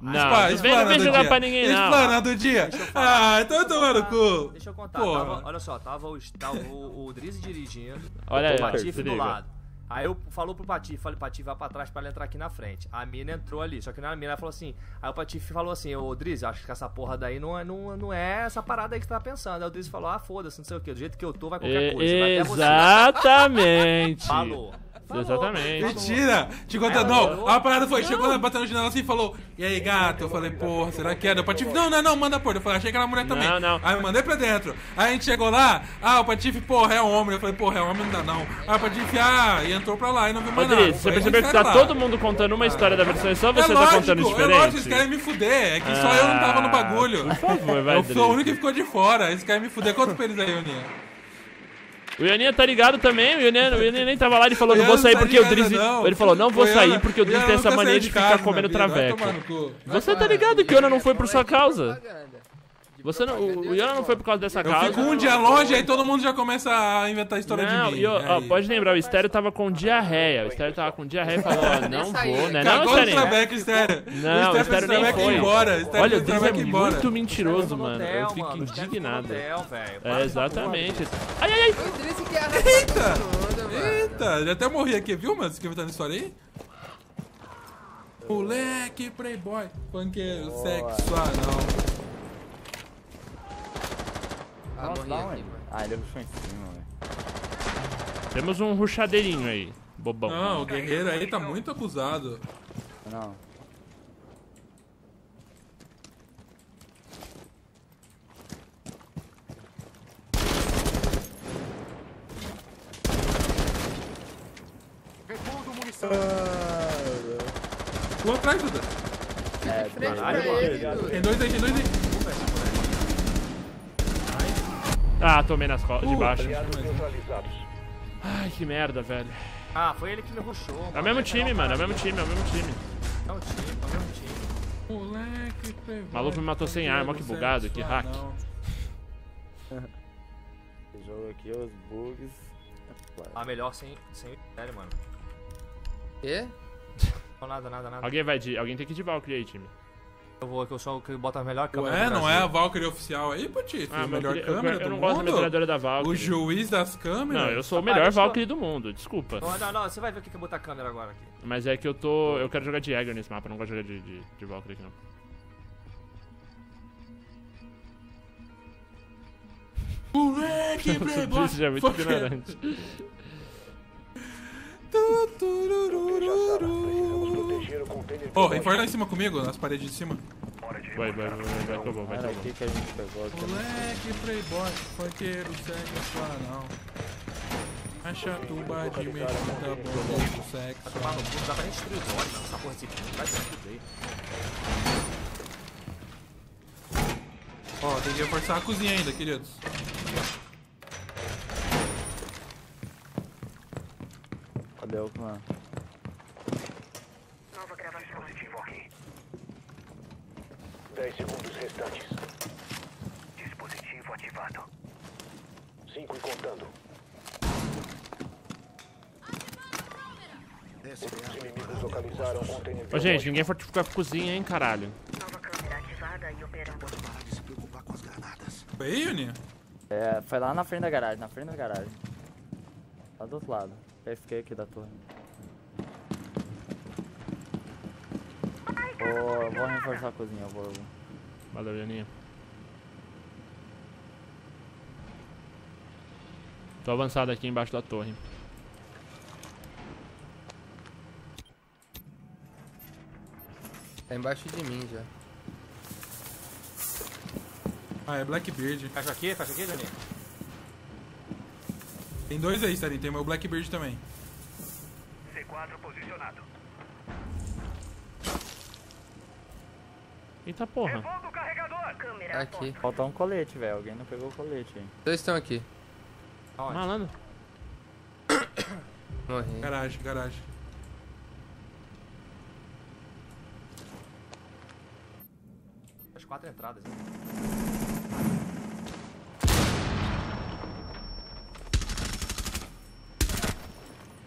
Não vem jogar pra ninguém, não. Explana do dia. Ah, então tomando cu. Deixa eu contar. Olha só, tava o Drizzy dirigindo. Olha aí, o Patife do lado. Aí eu falou pro Patife, falei, Patife, vai pra trás pra ela entrar aqui na frente. A mina entrou ali, só que na mina ela falou assim. Aí o Patife falou assim, ô Drizzy, acho que essa porra daí não é essa parada aí que você tá pensando. Aí o Drizzy falou, foda-se, não sei o que, do jeito que eu tô, vai qualquer coisa. Exatamente. Falou. Exatamente. Mentira! Te contando, não. A parada foi, chegou lá, batendo na janela assim e falou: E aí, gato? Eu falei, porra, será que é? O Patife, não, manda porra. Eu falei, achei que era mulher também. Não. Aí eu mandei pra dentro. Aí a gente chegou lá, o Patife, porra, é homem. Eu falei, porra, é homem, não dá não. Aí o Patife, e entrou pra lá e não viu mais nada. Você percebeu que tá todo mundo contando uma história da versão e só você tá contando diferente? É lógico, eles querem me fuder. É que só eu não tava no bagulho. Por favor, vai, Eu sou o único que ficou de fora. Eles querem me fuder. Conta pra eles aí, Ioninha. O Ioninha tá ligado também, o Ioninha nem tava lá, ele falou, não vou sair porque o Drizzy... Ele falou, não vou sair porque o Drizzy tem essa mania de ficar comendo traveco. Você tá ligado que o Iona não foi por sua causa? O Iona não foi por causa dessa causa. Eu fico um dia longe, aí todo mundo já começa a inventar história de mim. Pode lembrar, o Estéreo tava com diarreia. O Estéreo tava com diarreia e falou, não vou, né? Não, o Estéreo. Não, o Estéreo nem foi. Olha, o Drizzy é muito mentiroso, no mano. hotel, Eu fico mano, indignado. É, exatamente. Ai. O Drizzy que arrasa todo mundo, mano. Eita, já até morri aqui, viu, mano? Você quer inventando história aí? Moleque, playboy, funkeiro, sexo, não. Morri aqui, mano. Ele rushou em cima, velho. Temos um ruchadeirinho aí, bobão. Não, o guerreiro aí tá muito abusado. Não. Vou atrás, Duda. Frente pra ele, Dudu. Tem dois aí. Tomei nas costas, de baixo. Ai, que merda, velho. Foi ele que me rushou. É o mesmo time, mano, é o mesmo time. É o mesmo time. Moleque, playboy. O maluco me matou sem arma, olha que bugado, que hack. Esse jogo aqui, os bugs. Melhor sem o sério, mano. Quê? Não, nada. Alguém tem que ir de Valkyrie aí, time. Eu vou, que eu sou o que bota a melhor câmera. Ué, não é a Valkyrie oficial aí, Patife? A melhor câmera do mundo? Eu não gosto da metralhadora da Valkyrie. O juiz das câmeras? Não, eu sou o melhor Valkyrie do mundo, desculpa. Não, você vai ver o que é botar a câmera agora aqui. Mas é que eu quero jogar de Jäger nesse mapa, eu não gosto de jogar de Valkyrie aqui não. Moleque, playboy! Isso já é muito ignorante. Reforça lá em cima comigo, nas paredes de cima. Vai, que eu vou. Aqui que a gente pegou aqui. Moleque, playboy, funkeiro, sexo, não. Acha tuba de medida, bom, sexo. Mano, não dá pra nem destruir o bode, mano. Essa porra desse time vai se fuder. Tem que reforçar a cozinha ainda, queridos. Cadê o clã? Nova gravação. Positivo aqui. 10 segundos restantes. Dispositivo ativado. 5 e contando. Os inimigos localizaram um container. Ô, gente, ninguém fortificou a cozinha, hein, caralho. Nova câmera ativada e operando. Pode parar de se preocupar com as granadas. Foi aí, Juninho? Foi lá na frente da garagem, Lá do outro lado. Eu fiquei aqui da torre. Vou reforçar a cozinha, eu vou. Valeu, Janinha. Tô avançado aqui embaixo da torre. Tá embaixo de mim já. É Blackbeard. Fecha aqui, Janinha. Tem dois aí, Starin. Tem o meu Blackbeard também. C4 posicionado. Eita porra. Revolta o carregador. Câmera Aqui. Falta um colete, velho. Alguém não pegou o colete aí. Dois estão aqui. Malandro. Morri. Garagem. As 4 entradas.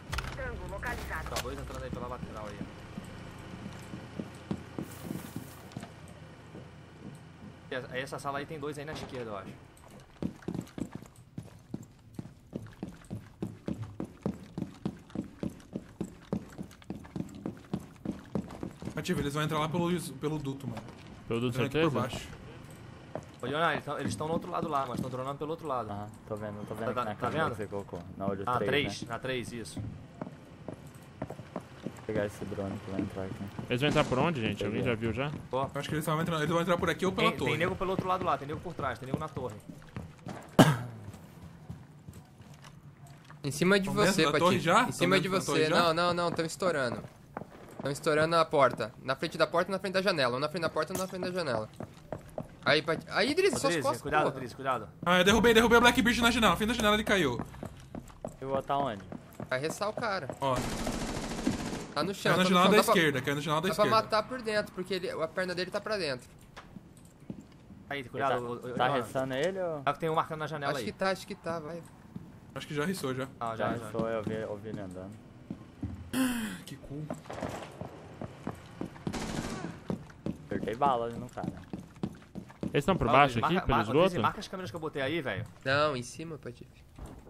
Tango localizado. Tá 2 entrando aí pela lateral aí. Essa sala aí tem 2 aí na esquerda, eu acho. Ativo, eles vão entrar lá pelo duto, mano. Pelo duto, Entrando aqui certeza? por baixo. Ô, Leonardo, eles estão no outro lado lá, mas estão dronando pelo outro lado. Ah, tô vendo Tá aqui na câmera vendo? que você colocou. Na olho Ah, 3, 3, né? na 3, isso. Vou pegar esse drone que vai entrar aqui. Eles vão entrar por onde, gente? Alguém já viu já? Eu acho que eles vão entrar por aqui ou pela torre. Tem nego pelo outro lado lá, tem nego por trás, tem nego na torre. Em cima de Tão você, dentro da torre Patife. já? Em Tão cima de dentro da torre você. já? Não, estão estourando. Estão estourando a porta. Na frente da porta e na frente da janela. Um na frente da porta e um na frente da janela. Aí, aí Idris, suas Drizzy, costas, cuidado, porra. Drizzy, cuidado. Ah, eu derrubei o Black Beast na janela. Fim da janela ele caiu. Eu vou botar onde? Vai ressar o cara. Ó, Tá no chão. caiu na tá no janela chão. da Dá pra- esquerda. Caiu na janela da Dá pra esquerda. matar por dentro, porque a perna dele tá pra dentro. Aí, Ele cuidado. tá ressando ele ou... Tá que tem um marcando na janela Acho aí. que tá, vai. Acho que já rissou já. Ah, Já já. ressou, eu vi ele andando. Que cool. Acertei bala ali no cara. Eles estão por baixo aqui, pelo Drizzy, esgoto? marca as câmeras que eu botei aí, velho. Não, em cima, Patife.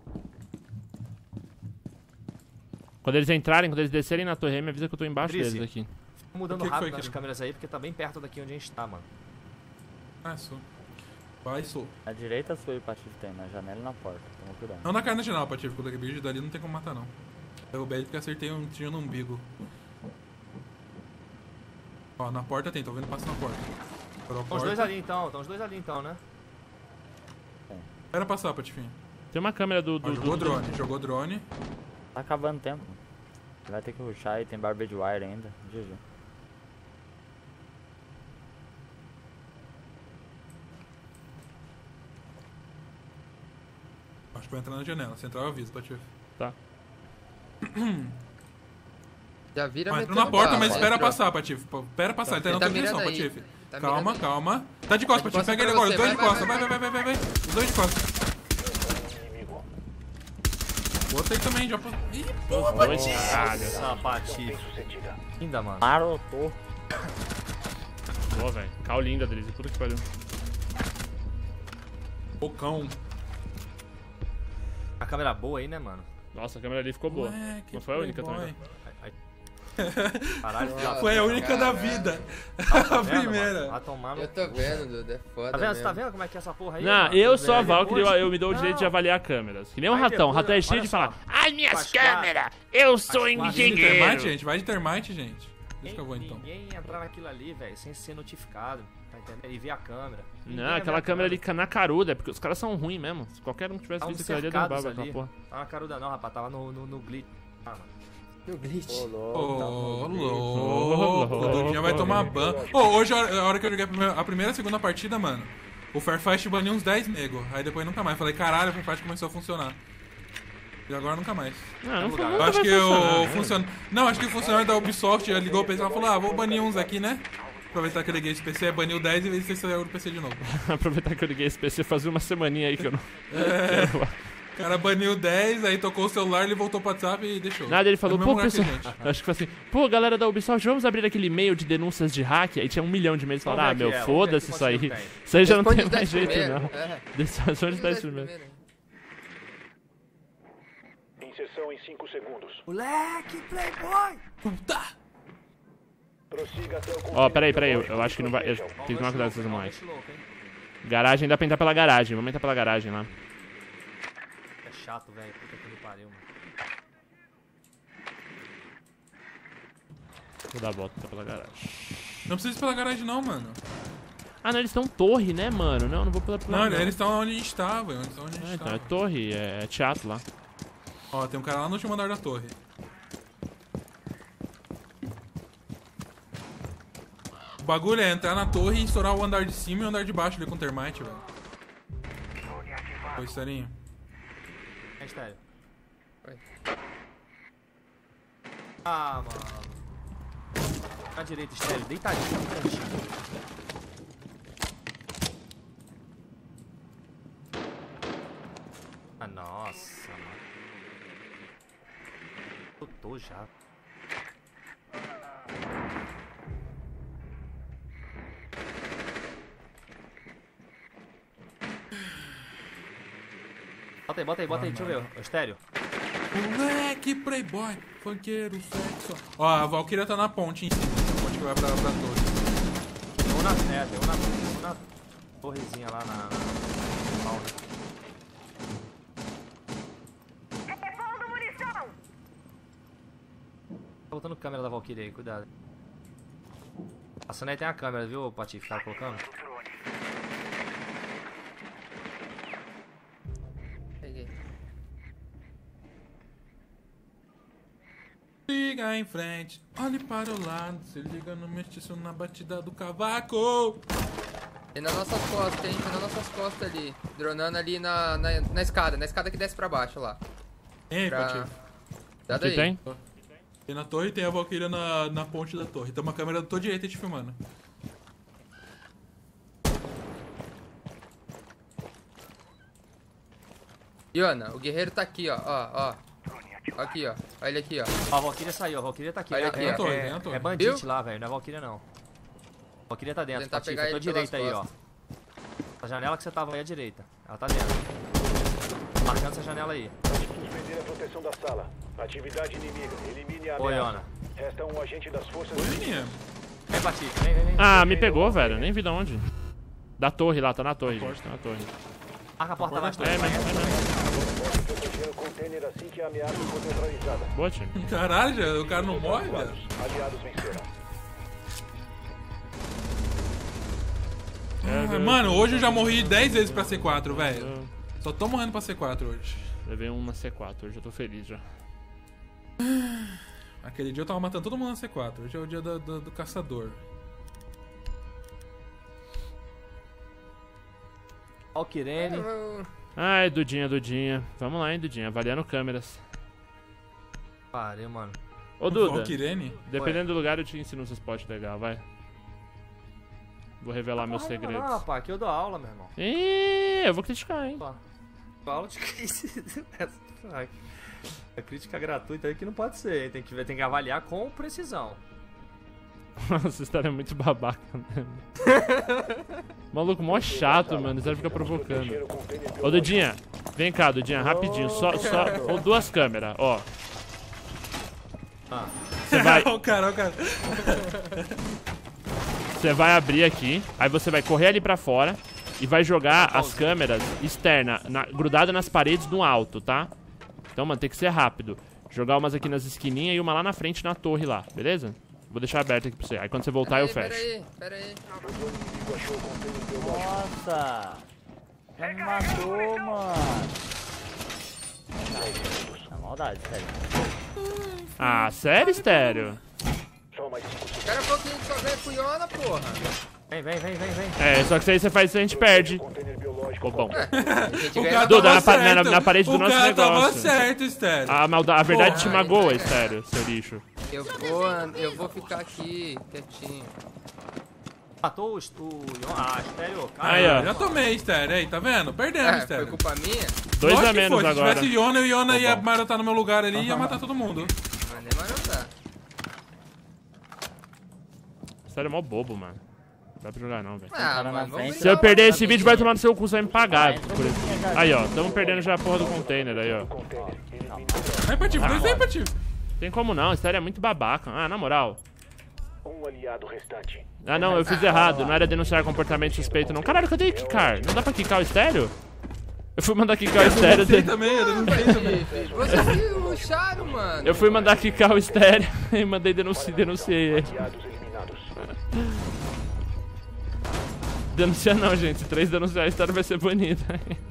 Quando eles entrarem, quando eles descerem na torre, me avisa que eu tô embaixo Drizzy. deles aqui. Tô mudando O que que rápido foi, as querido? câmeras aí, porque tá bem perto daqui onde a gente tá, mano. Ah, sou. Vai, sou. Na direita sua e o Patife tem, na janela e na porta. Toma cuidado. Não na cara na janela, Patife. Com o Black Beast dali não tem como matar, não. Derrubei ele porque acertei um tiro no umbigo. Ó, na porta tem. Tô vendo passo na porta. Parou a Estão os porta. dois ali então, né? Espera passar, Patifinho. Tem uma câmera do... Ó, jogou drone. Tá acabando o tempo. Vai ter que rushar e tem Barbed Wire ainda. GG. Acho que vai entrar na janela. Se entrar, eu aviso, Patife. Tá. Já vira Entrou metendo na porta, bala, mas espera entrou. passar, Patife. Espera passar. Ele tá Ele na tá tua direção, mirando aí. Patife. Tá Calma, mirando aí. calma. Tá de costas, Tá de Patife. Pega ele costas agora. pra Os dois de você. costas. Vai. Vai. Os dois de costas. O outro aí também, já... Ih, porra, Dois, caralho. Essa Patife. Linda, mano. Marotou. Boa, velho. Cal linda, Drizzy. Puta que pariu. bocão. A câmera boa aí, né, mano? Nossa, a câmera ali ficou boa. Ué, que Não foi a única playboy. também. Caralho, Foi a única da vida. Tá A vendo, primeira. mano? Vai tomar no... Eu tô vendo, Dudu, é foda Tá vendo? Você mesmo. tá vendo como é que é essa porra aí? Não, mano? eu sou a Aí Valkyrie, depois- eu me dou o direito de Não. avaliar câmeras. Que nem um Aí ratão. O depois, ratão é cheio olha de só. falar: ai, minhas Faz parte. câmeras! Eu sou Faz parte. Vai de termite, engenheiro! gente. Vai de termite, gente. Deixa que eu vou então. Ninguém entrar naquilo ali, velho, sem ser notificado, tá entendendo? E ver a câmera. Ninguém Não, ia aquela ver a câmera ali na caruda, é porque os caras são ruins mesmo. Se qualquer um tivesse Estavam visto aquilo ali, eu cercados derrubava aquela ali. porra. Tava na caruda não, rapaz, tava no glitch. Ah, mano. No glitch. Ô, Ô, louco. louco. O Dudinha vai tomar ban. Ô, hoje, a hora que eu joguei a primeira e a segunda partida, mano, o Fairfight baniu uns 10 nego. Aí depois nunca mais. Falei, caralho, o Fairfight começou a funcionar. E agora nunca mais. Não, lugar. nunca Eu acho vai que funcionar, o né? funcionário. Não, acho que o funcionário da Ubisoft já ligou o PC e falou: ah, vou banir uns aqui, né? Aproveitar que eu liguei esse PC, baniu 10 e ver se saiu do PC de novo. Aproveitar que eu liguei esse PC fazia uma semaninha aí que eu não. O cara baniu 10, aí tocou o celular, ele voltou pro WhatsApp e deixou. Nada, ele falou, É no pô, mesmo lugar pessoal. que a gente. Eu acho que foi assim, pô, galera da Ubisoft, vamos abrir aquele e-mail de denúncias de hack. Aí tinha 1 milhão de e-mails. Vamos Falaram, ah, ver meu, aqui, vamos ver foda-se aqui isso aí. quantos tem. Isso aí já não Responde tem os mais 10 jeito, primeiro. não. É. Responde os 10 10 primeiro. primeiro. Inserção em 5 segundos. Moleque, playboy! Prossiga até o Ó, peraí, eu acho que não vai. Tem que tomar cuidado com esses moleques. Esse louco, hein? Garagem, dá pra entrar pela garagem. Vamos entrar pela garagem lá. É chato, velho. Puta que me pariu, mano. Vou dar a volta, entrar pela garagem. Não precisa ir pela garagem, não, mano. Ah, não, eles estão torre, né, mano? Não vou pela Não, eles estão onde a gente tava. Eles estão onde a gente Então, é tava. torre, é teatro lá. Ó, tem um cara lá no último andar da torre. O bagulho é entrar na torre e estourar o andar de cima e o andar de baixo ali com termite, velho. Oi, Starinho. É estéreo. Oi. Ah, mano. Na direita, estéreo. Deitadinho no cantinho. Ah, nossa, mano. Eu tô já. Bota aí, deixa eu ver. O estéreo. Moleque, playboy, funkeiro, sexo. Ó, a Valkyria tá na ponte em cima. A ponte que vai pra torre. Tem um na torrezinha lá na Tá botando câmera da Valkyria aí, cuidado. A Sonai tem a câmera, viu, Patife, que tá colocando? Peguei. Liga em frente, olhe para o lado. Se liga no mestiço na batida do cavaco. Tem nas nossas costas, hein? Tem nas nossas costas ali. Dronando ali na escada que desce pra baixo lá. Ei, Pra... Patife. Dá Aqui daí. tem? Tem na torre e tem a Valkyria na ponte da torre. Tem uma câmera da tua direita te filmando. Iona, o guerreiro tá aqui, ó. Aqui, ó. Olha ele aqui, ó. Ó, a Valkyria saiu, a Valkyria tá aqui. Olha aqui, tem a torre. É bandit Viu? lá, velho, não é Valkyria não. A Valkyria tá dentro, Tentar Patife, pegar à tua ele pelas direita aí, ó. costas. A janela que você tava aí à direita. Ela tá dentro. Marcando essa janela aí. Suspender a proteção da sala. Atividade inimiga. Elimine a Oi, ameaça. Iona. Resta um agente das forças. Oi, menina. Vem, Patife, vem. Ah, me pegou, velho. Nem vi de onde. Da torre lá, tá na torre, gente. Tá na torre. Marca a porta lá, É, mas... Pode proteger o container assim que a ameaça for neutralizada. Boa, time. Caralho, o cara não morre, velho. Aliados vencerão. Mano, hoje eu já morri 10 vezes pra C4, velho. Só tô morrendo pra C4 hoje. Levei um na C4, hoje eu tô feliz já. Aquele dia eu tava matando todo mundo na C4. Hoje é o dia do caçador. Valkyrene. Ai, Dudinha. Vamos lá, hein, Dudinha. Avaliando câmeras. Pariu, mano. Ô, Duda, Valkyrene? dependendo do lugar eu te ensino uns spots legal, vai. Vou revelar meus segredos. Não, rapaz, aqui eu dou aula, meu irmão. Ih, eu vou criticar, hein. Dou aula de crise. A crítica gratuita aí que não pode ser, hein? Tem que avaliar com precisão. Nossa, essa história é muito babaca, né? Maluco, mó chato, mano. Isso aí fica provocando. Ô, Dudinha, vem cá, Dudinha, rapidinho. Só ou duas câmeras, ó. Você vai... Ó o cara. Você vai abrir aqui, aí você vai correr ali pra fora e vai jogar as câmeras externas, grudadas nas paredes no alto, tá? Então, mano, tem que ser rápido. Jogar umas aqui nas esquininhas e uma lá na frente na torre lá, beleza? Vou deixar aberto aqui pra você. Aí quando você voltar eu fecho. Pera aí. Nossa! Já me matou, mano. Na maldade, sério. Ah, sério, estéreo? Só mais 5 segundos. O cara falou que a gente só ganha com Iona, porra. Vem. É, só que se aí você faz isso a gente perde. Container biológico. Ficou bom. A gente O ganha cara Duda, tava certo. na parede do nosso O cara tava negócio. certo, Estéreo. A verdade Porra, te magoa, estéreo, seu lixo. Eu vou ficar aqui, quietinho. Matou o Ion. Ah, estéreo. Aí, ó. Já tomei, Estéreo. Aí, tá vendo? Perdemos, Foi Estéreo. culpa minha? 2 Lógico a que menos foi. agora. Se tivesse o Iona ia bom. marotar no meu lugar ali e ia matar todo mundo. Mas nem marotar. Sério, é mó bobo, mano. Não dá pra jogar não, velho. Ah, Cara na mano, frente. vamos Se eu perder esse vídeo vídeo, vai tomar no seu cu, você vai me pagar por isso. Aí, ó, tamo perdendo já a porra do container aí, ó. Container. Elimine. Aí, Patife, dois aí, Patife. Tem como não, esse é muito babaca. Ah, na moral. Um aliado restante. Ah, não, eu fiz errado. Não era denunciar comportamento suspeito, não. Caralho, cadê quicar? Não dá pra quicar o estéreo? Eu fui mandar quicar o estéreo. Você também, eu não sei também. Vocês me ruxaram, mano. Eu fui mandar quicar o estéreo e mandei denunciei ele. Aliados eliminados. Denunciar não, gente. Se 3 denunciar, a história vai ser bonita.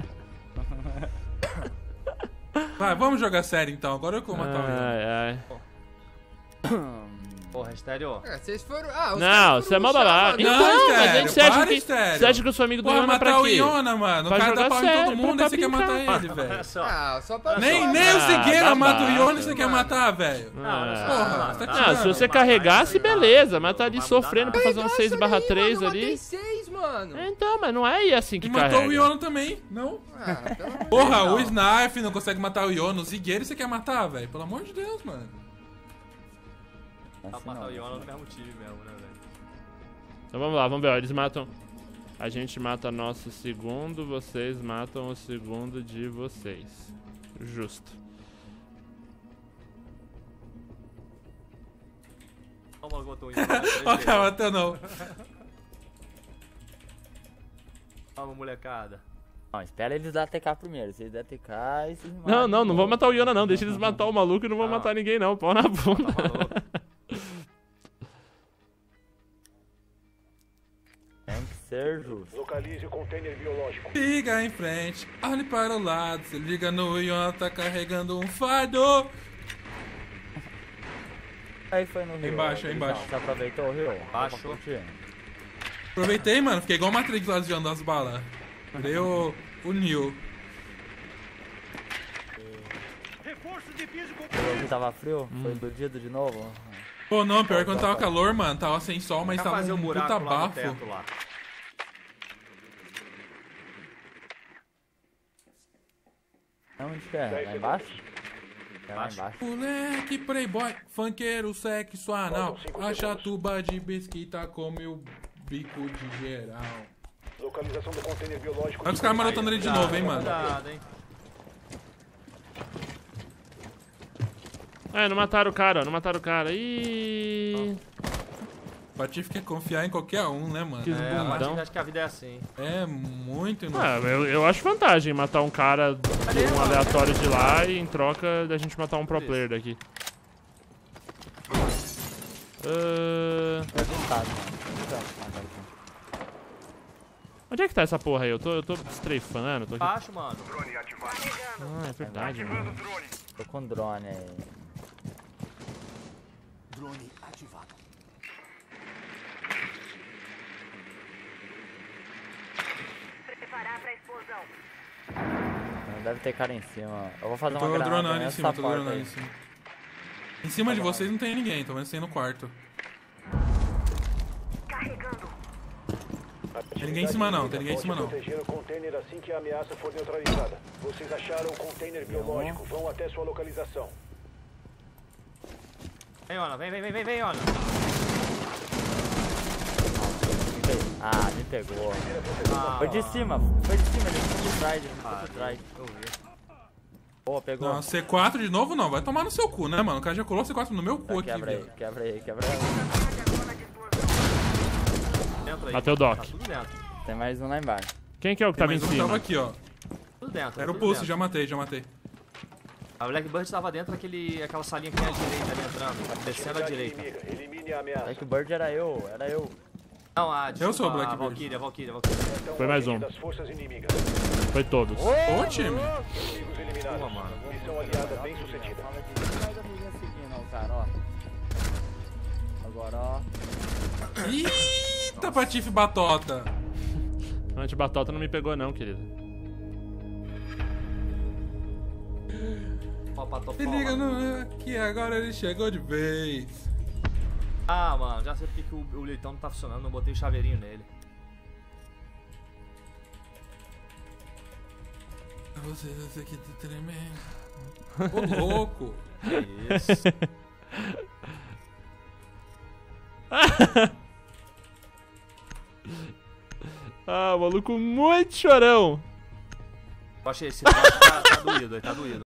Vai, vamos jogar sério então. Agora eu vou matar o Iona. Ai. Porra, estéreo. Vocês foram... Ah, os Não, caras você é foram mó babaca. ruxar, Então, Não, mas Estéreo, você acha para, que Estéreo. você acha que eu sou amigo do Porra, Iona pra matar o quê? Iona, mano. O Pra cara dá jogar pau em sério, todo mundo e você quer brincar. matar ele, velho. Olha só. Ah, só pra... Nem o Ah, Cigueira mata o babaca. Iona e você quer matar, velho. Ah. Porra, você tá Não, se tirando. você carregasse, beleza. Mas tá ali sofrendo pra fazer um Nossa, 6/3 mano, eu ali. matei 6, mano. Então, mas não é assim que E matou o carrega. Iona também, não? Ah, pelo amor de Porra, Deus. o Snarf não consegue matar o Iona, o Zigueira você quer matar, velho? Pelo amor de Deus, mano. Dá pra matar o Ion no mesmo time mesmo, né, velho? Então vamos lá, vamos ver, ó. Eles matam. A gente mata nosso segundo, vocês matam o segundo de vocês. Justo. Toma, botou um Ó, cara, até não. Calma, molecada. Não, espera eles dar TK primeiro. Se eles der TK, esses Não vou matar o Iona não. Deixa eles matar o maluco e não vou matar ninguém não. Pau na bunda. Tem que ser justo. Localize o container biológico. Siga em frente, olhe para o lado. Se liga no Iona, tá carregando um fardo. Aí foi no rio. Embaixo, aí embaixo. Você aproveitou o rio? Baixo. Aproveitei, mano. Fiquei igual o Matrix lá desviando as balas. Virei o Neo. Hoje tava frio? Foi iludido de novo? Pô, não, pior que quando tava calor, mano. Tava sem sol, mas tava fazer um buraco puta lá no bafo. teto lá. Onde que é? Lá embaixo? É lá embaixo. Moleque, playboy, funkeiro, sexo anal. Faltam 5 Acha segundos. tuba de bisquita, come o bico de geral. Localização do container biológico. Olha os caras marotando ele de novo, hein, mano. Cuidado, hein. É, não mataram o cara, não mataram o cara. Ih. O Patife quer confiar em qualquer um, né, mano? Que É, a bundão. partir acho que a vida é assim. É muito Ah, inútil. eu acho vantagem matar um cara de um aleatório de lá e em troca da gente matar um pro player daqui. Foi juntado, mano. Onde é que tá essa porra aí? Eu tô estreifando. Tô aqui. Baixo, mano. Ah, é verdade, mano. Tô com drone aí. Drone ativado. Preparar pra explosão. Não deve ter cara em cima. Eu vou fazer Eu uma tô granada dronando em nessa cima, tô porta dronando aí. em cima. Em cima de vocês não tem ninguém, tô vendo vocês no quarto. Carregando. Tem ninguém em cima não, tem ninguém em cima não. Proteger o container assim que a ameaça for neutralizada. Vocês acharam o container biológico. Vão até sua localização. Vem, Ona, vem, Ona. Ah, me pegou. Ah, Foi de cima, ele ficou por trás, ele ficou por trás. eu vi. Boa, pegou. Não, C4 de novo não, vai tomar no seu cu, né, mano? O cara já colou C4 no meu cu aqui, Quebra aí, velho. quebra aí. Dentro aí. Matei o Doc. Tá tudo dentro. Tem mais um lá embaixo. Quem que é o que Tem tava em mais um que tava cima? aqui, ó. Tudo dentro. Era o tudo Pulse, dentro. já matei. A Blackbird tava dentro daquela salinha que tem à direita ali entrando. Descendo à direita. Inimiga. Elimine a ameaça. Blackbird era eu. Não, Eu sou o a Blackbird. Valkyria. Então, Foi mais um. das forças inimigas. Foi todos. Ô, time. Inimigos eliminados. Boa, mano. Missão aliada bem sucedida. Fala de mais da minha seguindo, ó, cara, ó. Agora, ó. Eita, Patife Batota. Anti-batota não me pegou não, querido. Se liga no... que agora ele chegou de vez. Ah, mano, já sei porque que o leitão não tá funcionando, não botei chaveirinho nele. Você aqui tá tremendo. Ô, louco. Que isso. Ah, maluco muito chorão. Eu achei esse tá doído, ele tá doído.